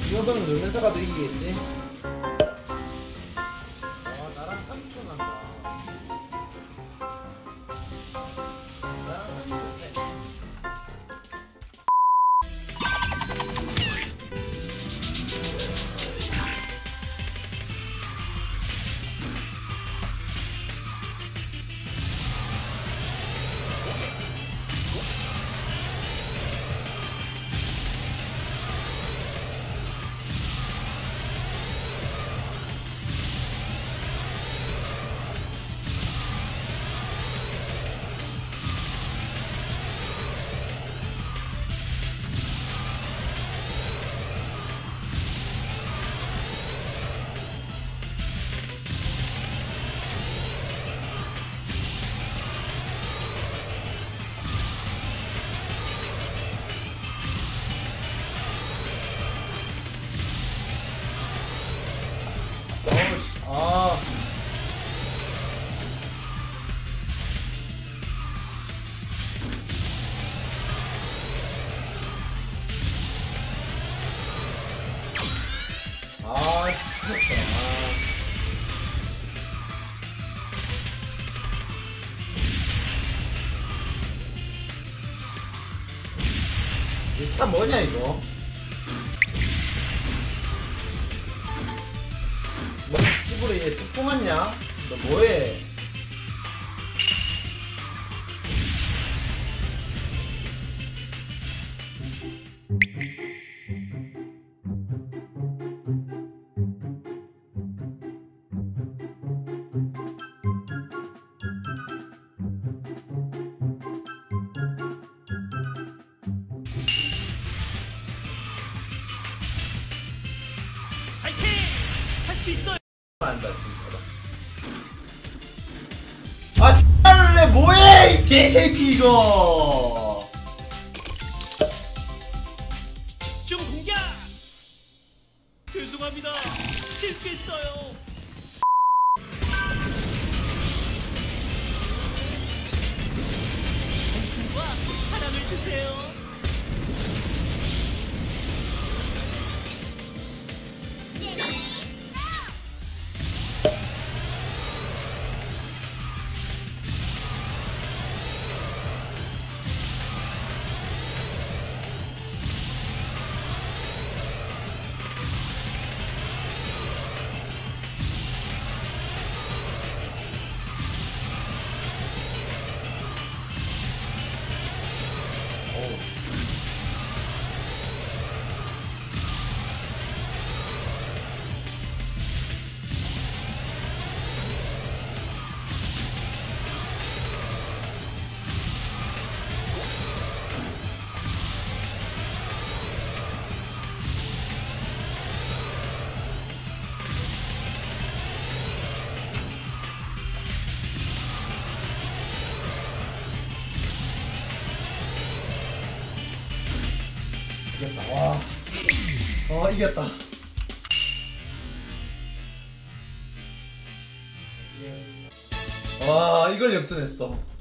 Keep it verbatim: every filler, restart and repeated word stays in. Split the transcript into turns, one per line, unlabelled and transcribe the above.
이 정도면 놀면서 가도 이기겠지? 아 나랑 삼 초 난다. 나랑 삼 초 차이. 아. 아, 진짜. 이 차 뭐냐 이거? 너 씨부러 얘 스풍 왔냐? 너 뭐해?
파이팅! 할 수 있어요!
안다 진짜다. 아 진짜래 뭐해 이 개새끼 이거.
집중 공격! 죄송합니다. 실수했어요. 당신과 사랑을 주세요.
이겼다. 와. 어 이겼다. 와 이걸 역전했어.